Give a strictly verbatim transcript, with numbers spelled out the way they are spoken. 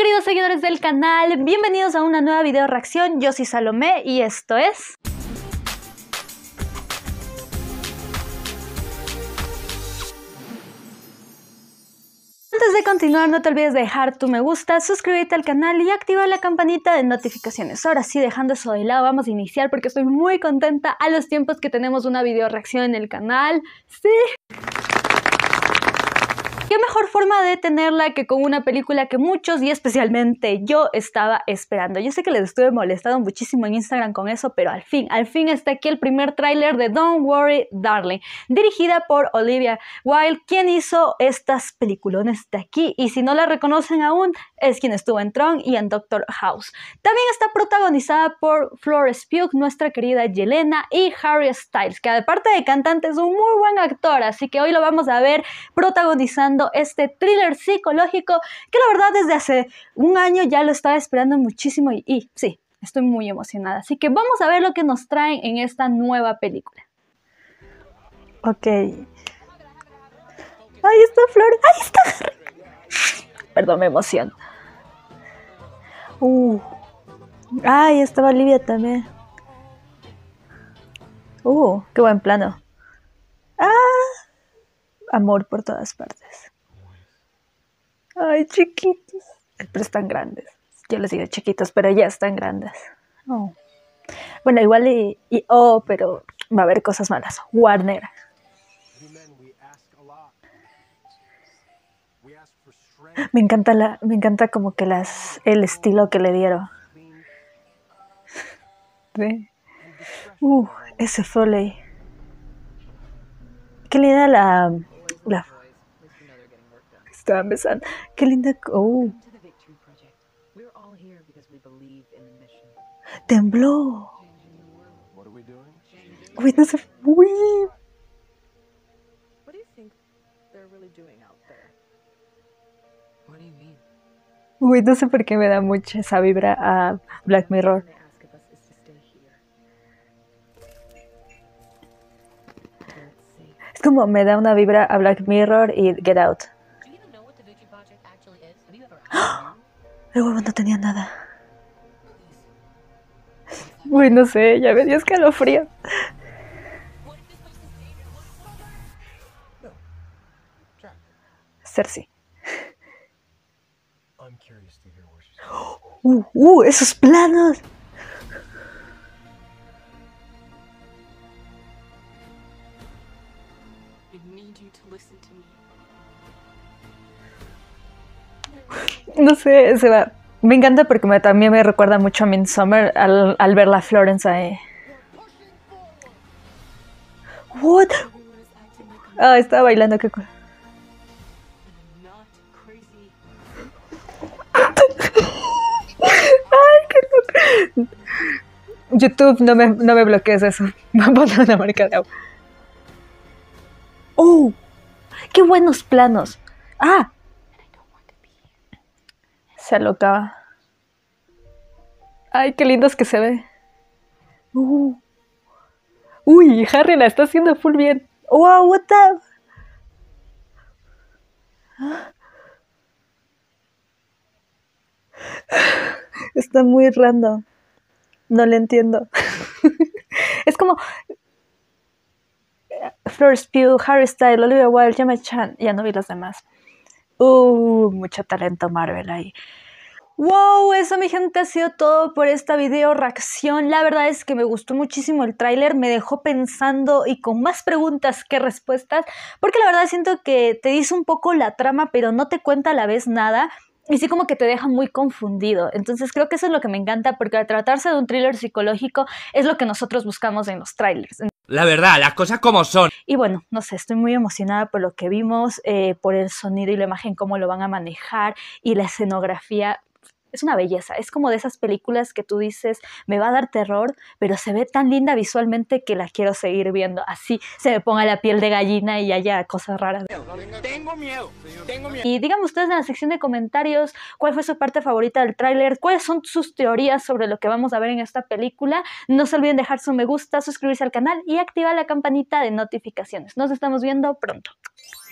queridos seguidores del canal, bienvenidos a una nueva video reacción. Yo soy Salomé y esto es... Antes de continuar, no te olvides de dejar tu me gusta, suscribirte al canal y activar la campanita de notificaciones. Ahora sí, dejando eso de lado, vamos a iniciar porque estoy muy contenta a los tiempos que tenemos una video reacción en el canal. ¡Sí! ¿Qué mejor forma de tenerla que con una película que muchos y especialmente yo estaba esperando? Yo sé que les estuve molestando muchísimo en Instagram con eso, pero al fin, al fin está aquí el primer tráiler de Don't Worry Darling, dirigida por Olivia Wilde, quien hizo estas peliculones de aquí, y si no la reconocen aún, es quien estuvo en Tron y en Doctor House. También está protagonizada por Florence Pugh, nuestra querida Yelena, y Harry Styles, que aparte de cantante es un muy buen actor, así que hoy lo vamos a ver protagonizando este thriller psicológico que la verdad desde hace un año ya lo estaba esperando muchísimo y, y sí, estoy muy emocionada. Así que vamos a ver lo que nos traen en esta nueva película. Ok. Ahí está Flor. Ahí está Harry. Perdón, me emociono. Uh. Ahí estaba Olivia también. Uh, qué buen plano. Ah. Amor por todas partes. Ay, chiquitos. Pero están grandes. Yo les digo chiquitos, pero ya están grandes. Oh. Bueno, igual y, y... Oh, pero va a haber cosas malas. Warner. Me encanta la... Me encanta como que las... El estilo que le dieron. ¿Ve? Uh, ese Foley. Qué linda la... La... Estaban besando. Qué linda. Oh. Tembló. Uy, no sé. Uy. Uy, no sé por qué me da mucha esa vibra a Black Mirror. Es como me da una vibra a Black Mirror y Get Out. El huevo no tenía nada. Uy, no sé, ya me dio escalofrío. Cersei. Uh, uh, esos planos. No sé, se va. Me encanta porque me, también me recuerda mucho a Midsommar al, al ver la Florence ahí. What? Ah, estaba bailando, qué cool. Ay, qué loco. YouTube, no me, no me bloquees eso. Me voy a poner una marca de agua. Oh, qué buenos planos. Ah. Se alocaba. Ay, qué lindos que se ve. Uh. Uy, Harry la está haciendo full bien. Wow, what the... Está muy random. No le entiendo. Es como... Florence Pugh, Harry Styles, Olivia Wilde, Gemma Chan. Ya no vi los demás. Uh, mucho talento Marvel ahí. Wow, eso mi gente ha sido todo por esta video reacción. La verdad es que me gustó muchísimo el tráiler, me dejó pensando y con más preguntas que respuestas, porque la verdad siento que te dice un poco la trama, pero no te cuenta a la vez nada. Y sí como que te deja muy confundido. Entonces creo que eso es lo que me encanta, porque al tratarse de un thriller psicológico es lo que nosotros buscamos en los trailers. La verdad, las cosas como son. Y bueno, no sé, estoy muy emocionada por lo que vimos, eh, por el sonido y la imagen, cómo lo van a manejar, y la escenografía. Es una belleza, es como de esas películas que tú dices, me va a dar terror, pero se ve tan linda visualmente que la quiero seguir viendo. Así se me ponga la piel de gallina y haya cosas raras. Tengo miedo, tengo miedo. Y díganme ustedes en la sección de comentarios cuál fue su parte favorita del tráiler, cuáles son sus teorías sobre lo que vamos a ver en esta película. No se olviden dejar su me gusta, suscribirse al canal y activar la campanita de notificaciones. Nos estamos viendo pronto.